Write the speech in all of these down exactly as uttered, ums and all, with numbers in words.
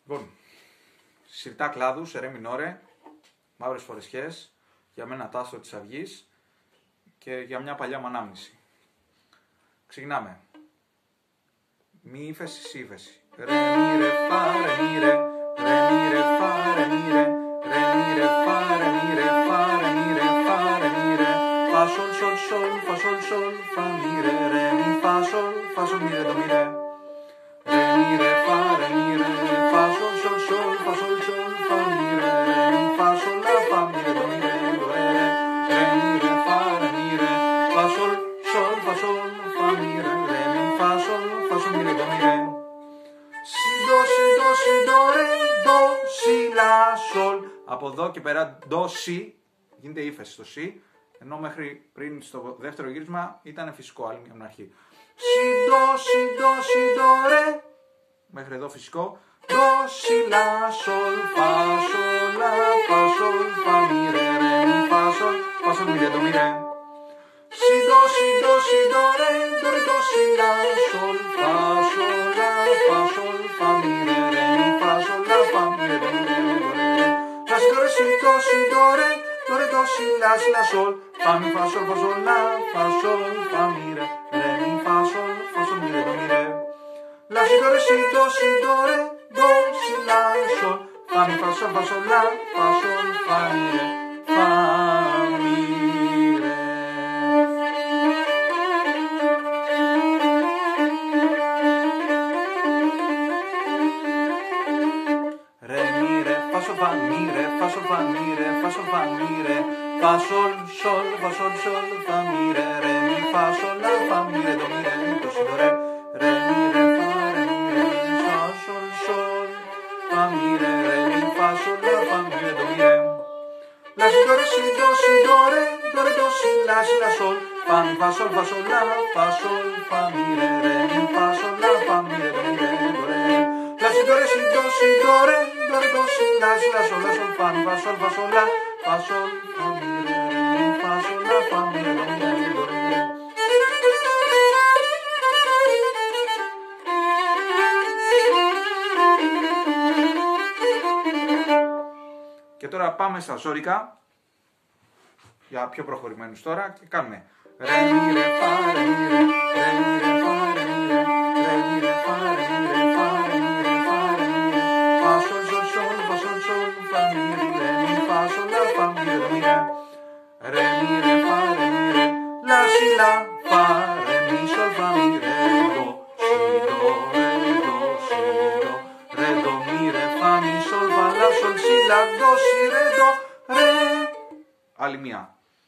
Λοιπόν, σιρτά κλάδους, ρε μινόρε, μαύρες φορεσιές, για μένα τάσο της αυγής και για μια παλιά μου ανάμνηση. Ξεκινάμε. Μη ύφεση, σι ύφεση. Ρε μη ρε φα, ρε μη ρε, ρε μη ρε φα, ρε μη ρε, ρε μη ρε φα, ρε μη ρε φα, ρε μη ρε φα, ρε μη ρε, φα σολ σολ σολ, φα σολ σολ, φα μη ρε, ρε μη φα σολ, φα σολ μη ρε το μη ρε. Ρε μη ρε φα, ρε μη ρε, φα σολ σολ σολ, φα σολ σολ, φα μη ρε, ρε μη φα σολ, φα μη ρε το μη ρε, ρε ρε μη ρε φα, ρε μη ρε, φα σολ σολ, φα σολ, φα μη ρε, ρε μη φα σολ, φα σολ μη ρε το μη ρε. Σι ντο σι ντο σι ντο ρε ντο σι λα σολ. Από εδώ και πέρα ντο σι γίνεται ύφεση στο σι, ενώ μέχρι πριν στο δεύτερο γύρισμα ήταν φυσικό, άλλη μια από την αρχή. Σι ντο σι ντο σι ντο ρε, μέχρι εδώ φυσικό, ντο σι λα σολ, φα σολ λα, φα σολ, φα μη ρε, ρε μη φα σολ, φα σολ μη ρε το μη ρε. Σι ντο σι ντο σι ντο ρε, ντο ρε ντο σι λα σολ, φα σολ λα, φα σολ, φα μη ρε, ρε μη φα σολ λα, φα μη ρε το μη ρε, ντο ρε. Λα σι ντο ρε, σι ντο σι ντο ρε, ντο ρε ντο σι λα, σι λα σολ, φα μη φα σολ, φα σολ λα, φα σολ, φα μη ρε, ρε μη φα σολ, φα σολ μη ρε το μη ρε. Λα σι ντο ρε, σι ντο σι ντο ρε, ντο σι λα σολ, φα μη φα σολ, φα σολ λα, φα σολ, φα μη ρε, φα μη ρε. Ρε μη ρε, φα σολ, φα μη ρε, φα σολ, φα μη ρε, φα σολ, φα μη ρε, φα σολ σολ, φα σολ σολ, φα μη ρε, ρε μη φα σολ λα, φα μη ρε το μη ρε, το σι ντο ρε. Ρε μη ρε φα, ρε μη ρε, φα σολ σολ, φα μη ρε, ρε μη φα σολ λα, φα μη ρε το μη ρε. Λα σι ντο ρε, σι ντο σι ντο ρε, ντο ρε ντο σι λα, σι λα σολ, φα μη φα σολ, φα σολ λα, φα σολ, φα μη ρε, ρε μη φα σολ λα, φα μη ρε το μη ρε, ντο ρε. Λα σι ντο ρε, σι ντο σι ντο ρε, ντο ρε ντο σι λα, σι λα σολ, λα σολ, φα μη φα σολ, φα σολ λα, φα σολ, φα μη ρε, ρε μη φα σολ λα, φα μη ρε το μη ρε, ντο ρε. Και τώρα πάμε στα ζώρικα, για πιο προχωρημένους τώρα, και κάνουμε ρε μη ρε φα, ρε μη ρε, ρε μη ρε φα, ρε μη ρε, ρε μη ρε φα, ρε μη ρε, φα, ρε μη ρε, φα, ρε μη ρε, φα σολ σολ σολ, φα σολ σολ, φα μη ρε, ρε μη φα σολ λα, φα μη ρε το μη ρε. Ρε μη ρε φα, ρε μη ρε, λα σι λα, φα, ρε μη σολ, φα μη ρε, ντο, σι ντο, ρε ντο, σι ντο, ρε ντο μη ρε, φα μη σολ, φα λα σολ, σι λα, ντο, σι ρε, ντο, ρε. Άλλη μία.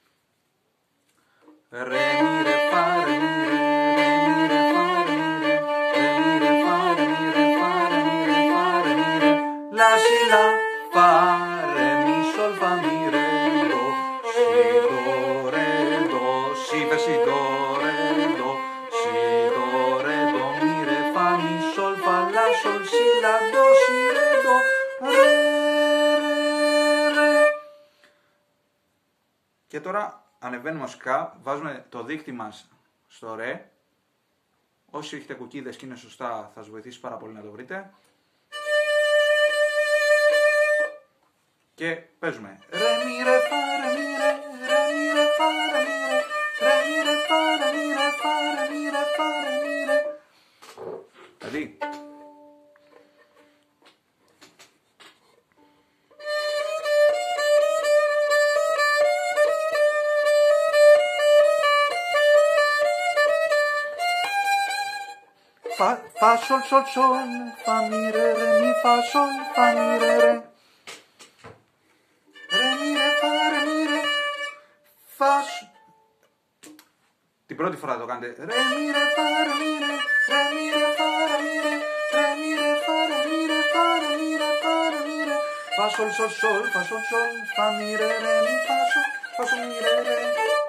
Ρε μη ρε φα, ρε μη ρε, ρε μη ρε φα, ρε μη ρε, ρε μη ρε φα, ρε μη ρε, φα, ρε μη ρε, φα, ρε μη ρε, λα σι λα, φα, ρε μη σολ, φα μη ρε, ντο, σι ντο, ρε ντο, σι βε σι ντο, ρε ντο, σι ντο, ρε ντο, μη ρε, φα μη σολ, φα λα σολ, σι λα, ντο, σι ρε, ντο, ρε, ρε, ρε. Και τώρα ανεβαίνουμε ασκά, βάζουμε το δίχτυ μας στο ρε. Όσοι έχετε κουκίδες και είναι σωστά, θα σας βοηθήσει πάρα πολύ να το βρείτε. Και παίζουμε ρε μη ρε φα, ρε μη ρε, ρε μη ρε φα, ρε μη ρε, ρε μη ρε φα, ρε μη ρε, φα, ρε μη ρε, φα, ρε μη ρε. Δηλαδή Φα, φα, σολ, σολ, σολ, φα, μη, ρε, ρε, μη, φα, σολ, φα, μη, ρε, ρε. Ρε, μη, ρε, φα, ρε, μη, ρε, φα, σ... Την πρώτη φορά το κάνετε. Ρε, μη, ρε, φα, ρε, μη, ρε, ρε, μη, ρε, φα, ρε, μη, ρε, ρε, μη, ρε, φα, ρε, μη, ρε, φα, ρε, μη, ρε, φα, ρε, μη, ρε. Φα, σολ, σολ, σολ, φα, σολ, σολ, φα, μη, ρε, ρε, μη, φα, σολ, φα, σολ, μη, ρε, ρε.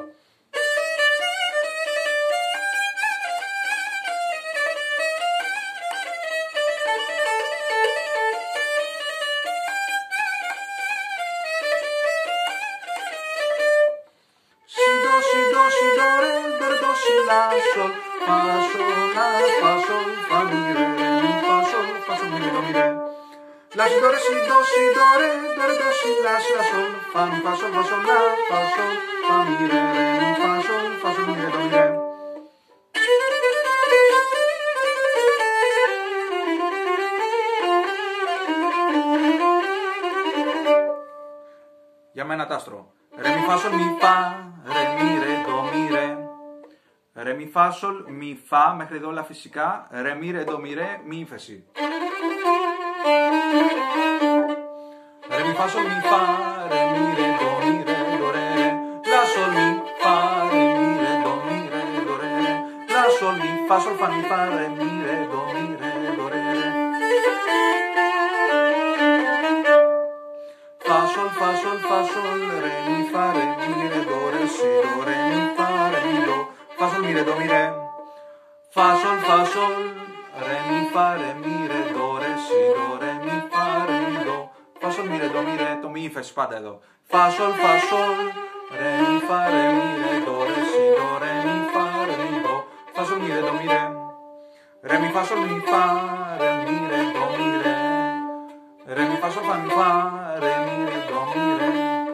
Sol, fa, sol, la, fa, sol, fa, mi, re, re, mi, fa, sol, fa, sol, mi, re, do, mi, re. La si do re si do si do re do re do si la si la sol fa mi fa sol fa sol la fa sol fa mi re re mi fa sol fa sol mi re do mi re. Για μένα τάστρο. Ρε μι φα σολ μι φα, ρε μι ρε ντο μι ρε. Ρε μι φα σολ μι φα, μέχρι εδώ όλα φυσικά. Ρε μι ρε ντο μι ρε, μη ύφεση. Ρε μι φα σολ μι φα, ρε μι ρε ντο μι ρε ντο ρε ρε. La sol mi fa, ρε μι ρε ντο μι ρε ντο ρε ρε. La sol mi fa sol fa mi fa, ρε μι ρε ντο μι ρε ντο ρε ρε. Fa sol fa sol fa sol, re mi fa re mi re do re si do re mi fa re mi do. Fa sol mi re do mi re. Fa sol fa sol, re mi fa re mi re do re si do re mi fa re mi do. Fa sol mi re do mi re, το μη ύφεση πάντα εδώ. Fa sol fa sol, re mi fa re mi re do re si do re mi fa re mi do. Fa sol mi re do mi re. Re mi fa sol mi fa re mi re do mi re. Re mi fa sol fa mi fa re mi re do mi re.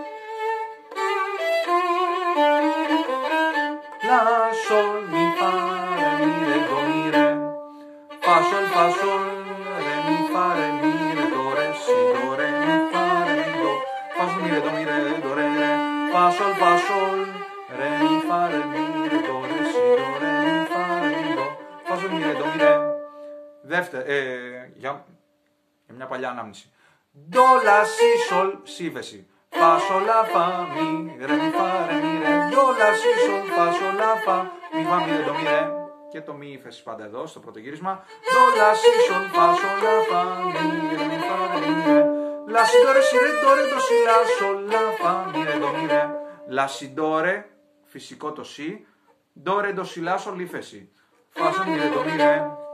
La sol mi fa re mi re do mi re. Fa sol fa sol re mi fa re mi re do re si do re mi fa re mi do. Fa sol mi re do mi re do re re. Fa sol fa sol re mi fa re mi re do re si do re mi fa re mi do. Fa sol mi re do mi re. Δεύτερη, ε, για, για μια παλιά ανάμνηση. Do la si sol si ύφεση. Fa sol la fa mi re mi fa re mi re. Do la si sol fa sol la fa mi fa mi re do mi re. Και το μη ύφεση πάντα εδώ στο πρώτο γύρισμα. Do la si sol fa sol la fa mi re mi fa re mi re. La si do re si re do re do si la sol la fa mi re do mi re. La si do re, φυσικό το si. Do re do si la sol ύφεση. Fa sol mi re do mi re.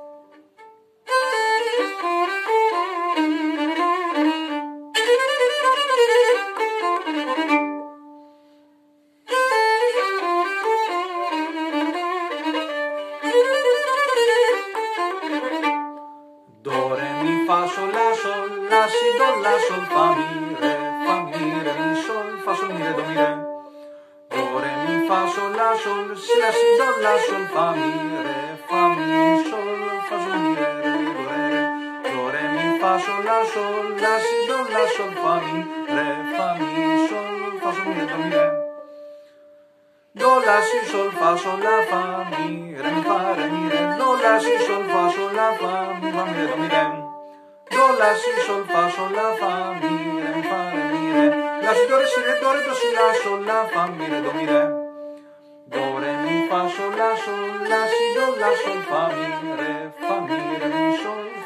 Fa sol la sol la si do la sol fa mi re fa mi re mi sol fa sol mi re do mi re. Do re mi fa sol la sol si la si do la sol fa mi re fa mi sol fa sol mi re re do re re. Do re mi fa sol la sol la si do la sol fa mi re fa mi sol fa sol mi re do mi re. Do la si sol fa sol la fa mi re mi fa re mi re. Do la si sol fa sol la fa mi fa mi re do mi re. Do la si sol fa sol la fa mi re mi fa re mi re. La si do re si re do re do si la sol la fa mi re do mi re. Do re mi fa sol la sol la si do la sol fa mi re fa mi re mi sol